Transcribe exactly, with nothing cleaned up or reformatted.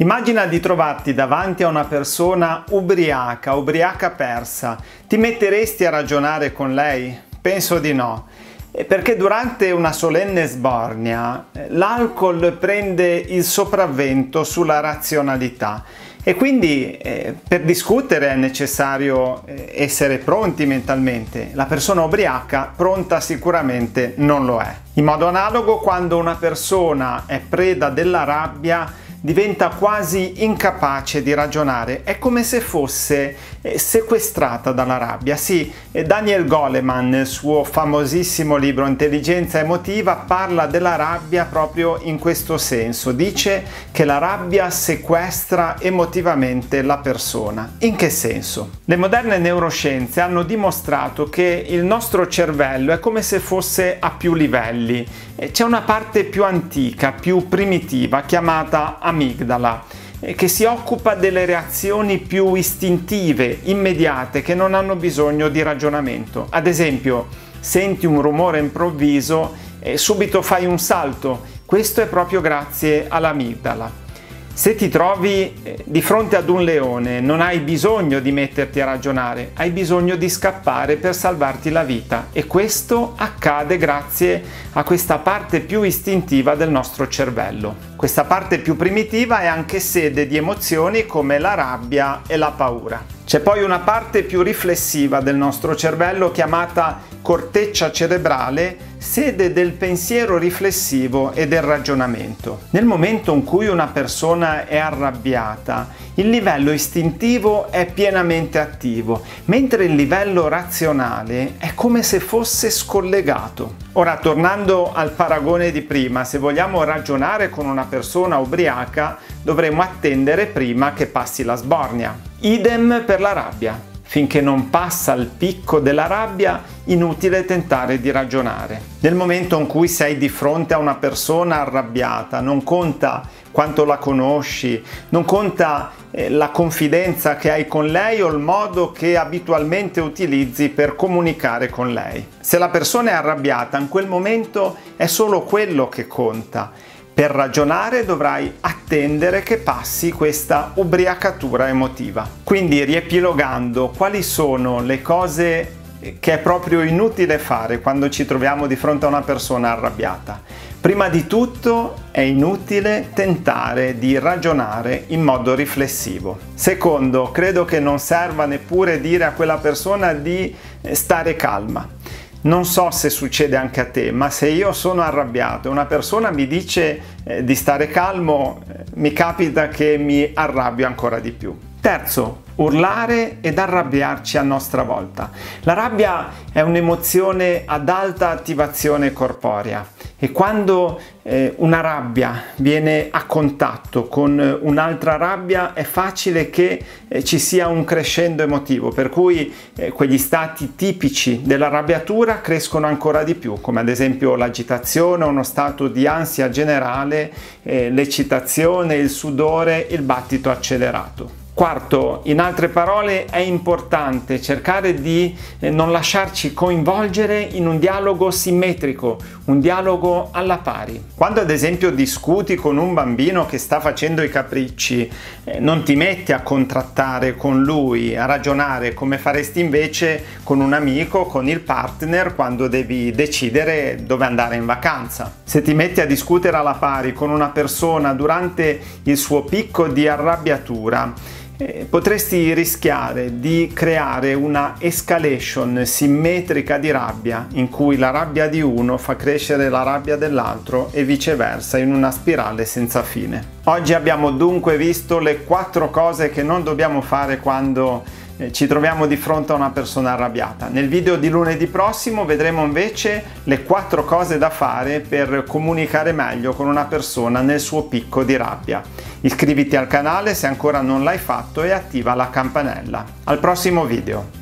Immagina di trovarti davanti a una persona ubriaca, ubriaca persa. Ti metteresti a ragionare con lei? Penso di no. Perché durante una solenne sbornia l'alcol prende il sopravvento sulla razionalità e quindi eh, per discutere è necessario eh, essere pronti mentalmente. La persona ubriaca pronta sicuramente non lo è. In modo analogo, quando una persona è preda della rabbia diventa quasi incapace di ragionare, è come se fosse eh, sequestrata dalla rabbia. Sì, eh, Daniel Goleman nel suo famosissimo libro Intelligenza emotiva parla della rabbia proprio in questo senso. Dice che la rabbia sequestra emotivamente la persona. In che senso? Le moderne neuroscienze hanno dimostrato che il nostro cervello è come se fosse a più livelli. C'è una parte più antica, più primitiva, chiamata amigdala, che si occupa delle reazioni più istintive, immediate, che non hanno bisogno di ragionamento. Ad esempio, senti un rumore improvviso e subito fai un salto. Questo è proprio grazie all'amigdala. Se ti trovi di fronte ad un leone, non hai bisogno di metterti a ragionare, hai bisogno di scappare per salvarti la vita, e questo accade grazie a questa parte più istintiva del nostro cervello. Questa parte più primitiva è anche sede di emozioni come la rabbia e la paura. C'è poi una parte più riflessiva del nostro cervello chiamata corteccia cerebrale, sede del pensiero riflessivo e del ragionamento. Nel momento in cui una persona è arrabbiata, il livello istintivo è pienamente attivo, mentre il livello razionale è come se fosse scollegato. Ora, tornando al paragone di prima, se vogliamo ragionare con una persona ubriaca, dovremo attendere prima che passi la sbornia. Idem per la rabbia. Finché non passa il picco della rabbia, inutile tentare di ragionare. Nel momento in cui sei di fronte a una persona arrabbiata, non conta quanto la conosci, non conta eh, la confidenza che hai con lei o il modo che abitualmente utilizzi per comunicare con lei. Se la persona è arrabbiata, in quel momento è solo quello che conta. Per ragionare dovrai attendere che passi questa ubriacatura emotiva. Quindi, riepilogando, quali sono le cose che è proprio inutile fare quando ci troviamo di fronte a una persona arrabbiata? Prima di tutto è inutile tentare di ragionare in modo riflessivo. Secondo, credo che non serva neppure dire a quella persona di stare calma. Non so se succede anche a te, ma se io sono arrabbiato e una persona mi dice eh, di stare calmo, eh, mi capita che mi arrabbio ancora di più. Terzo, urlare ed arrabbiarci a nostra volta. La rabbia è un'emozione ad alta attivazione corporea e quando eh, una rabbia viene a contatto con un'altra rabbia è facile che eh, ci sia un crescendo emotivo, per cui eh, quegli stati tipici dell'arrabbiatura crescono ancora di più, come ad esempio l'agitazione, uno stato di ansia generale, eh, l'eccitazione, il sudore, il battito accelerato. Quarto, in altre parole, è importante cercare di non lasciarci coinvolgere in un dialogo simmetrico, un dialogo alla pari. Quando ad esempio discuti con un bambino che sta facendo i capricci, eh, non ti metti a contrattare con lui, a ragionare come faresti invece con un amico, con il partner, quando devi decidere dove andare in vacanza. Se ti metti a discutere alla pari con una persona durante il suo picco di arrabbiatura, Eh, potresti rischiare di creare una escalation simmetrica di rabbia, in cui la rabbia di uno fa crescere la rabbia dell'altro e viceversa, in una spirale senza fine. Oggi abbiamo dunque visto le quattro cose che non dobbiamo fare quando eh, ci troviamo di fronte a una persona arrabbiata. Nel video di lunedì prossimo vedremo invece le quattro cose da fare per comunicare meglio con una persona nel suo picco di rabbia. Iscriviti al canale se ancora non l'hai fatto e attiva la campanella. Al prossimo video!